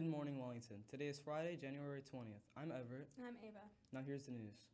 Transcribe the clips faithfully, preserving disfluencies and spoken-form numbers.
Good morning, Wellington. Today is Friday, January twentieth. I'm Everett. I'm Ava. Now here's the news.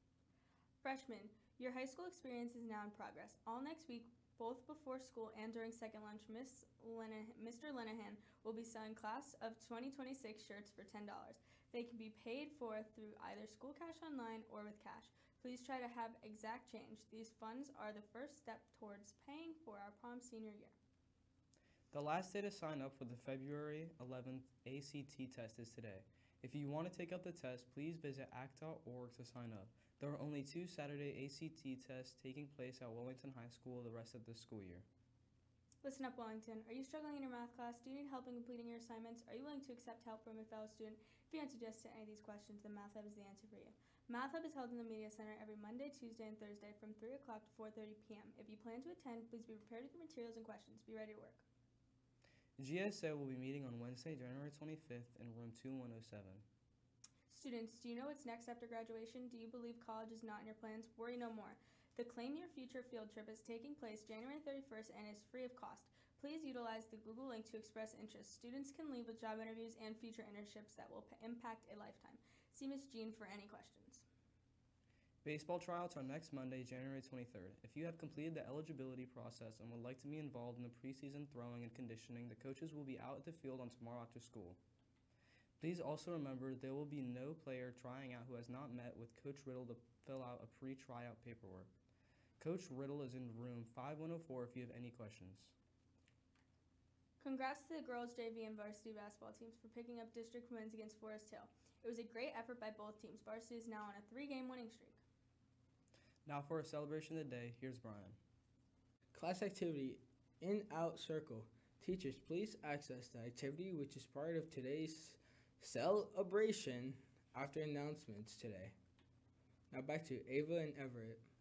Freshmen, your high school experience is now in progress. All next week, both before school and during second lunch, Miss Lena, Mister Lenahan will be selling class of twenty twenty-six shirts for ten dollars. They can be paid for through either school cash online or with cash. Please try to have exact change. These funds are the first step towards paying for our prom senior year. The last day to sign up for the February eleventh A C T test is today. If you want to take up the test, please visit A C T dot org to sign up. There are only two Saturday A C T tests taking place at Wellington High School the rest of the school year. Listen up, Wellington. Are you struggling in your math class? Do you need help in completing your assignments? Are you willing to accept help from a fellow student? If you answered yes to any of these questions, then Math Hub is the answer for you. Math Hub is held in the Media Center every Monday, Tuesday, and Thursday from three o'clock to four thirty p m If you plan to attend, please be prepared with your materials and questions. Be ready to work. G S A will be meeting on Wednesday, January twenty-fifth in room two one oh seven. Students, do you know what's next after graduation? Do you believe college is not in your plans? Worry no more. The Claim Your Future field trip is taking place January thirty-first and is free of cost. Please utilize the Google link to express interest. Students can leave with job interviews and future internships that will p- impact a lifetime. See Miz Jean for any questions. Baseball tryouts are next Monday, January twenty-third. If you have completed the eligibility process and would like to be involved in the preseason throwing and conditioning, the coaches will be out at the field on tomorrow after school. Please also remember there will be no player trying out who has not met with Coach Riddle to fill out a pre-tryout paperwork. Coach Riddle is in room five one oh four if you have any questions. Congrats to the girls' J V and varsity basketball teams for picking up district wins against Forest Hill. It was a great effort by both teams. Varsity is now on a three-game winning streak. Now for a celebration of the day, here's Brian. Class activity, in-out circle. Teachers, please access the activity which is part of today's celebration after announcements today. Now back to Ava and Everett.